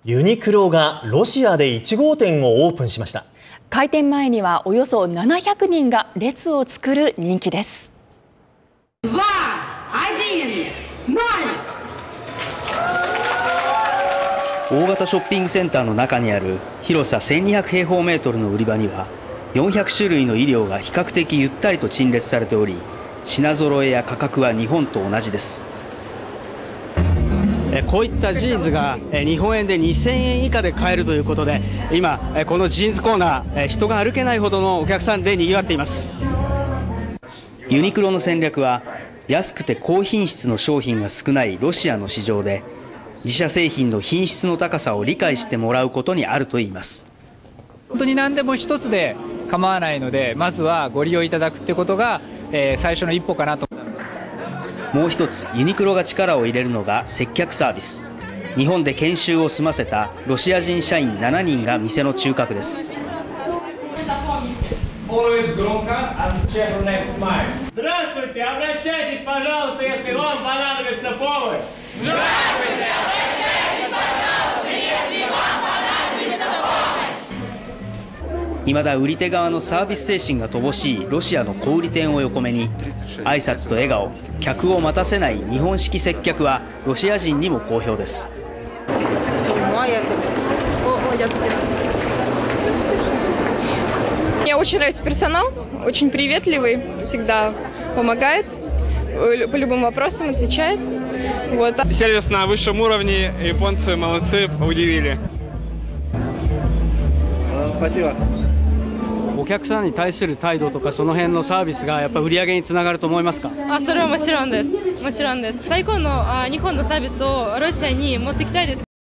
ユニクロがロシアで1号店をオープンしました。 開店前にはおよそ700人が列を作る人気です。 大型ショッピングセンターの中にある広さ1200平方メートルの売り場には400種類の衣料が比較的ゆったりと陳列されており、品揃えや価格は日本と同じです。こういったジーンズが日本円で2000円以下で買えるということで、今このジーンズコーナー、人が歩けないほどのお客さんで賑わっています。ユニクロの戦略は安くて高品質の商品が少ないロシアの市場で、自社製品の品質の高さを理解してもらうことにあるといいます。 本当に何でも一つで構わないので、まずはご利用いただくということが、最初の一歩かなと。 もう一つユニクロが力を入れるのが接客サービス。日本で研修を済ませたロシア人社員7人が店の中核です。未だ売り手側のサービス精神が乏しいロシアの小売店を横目に、挨拶と笑顔、客を待たせない日本式接客はロシア人にも好評です。 Мне очень нравится персонал, очень приветливый, всегда помогает, по любым вопросам отвечает. Вот. Сервис на высшем уровне, японцы молодцы, удивили. Спасибо. お客さんに対する態度とかその辺のサービスがやっぱ売り上げにつながると思いますか？ それはもちろんです。もちろんです。最高の日本のサービスをロシアに持ってきたいです。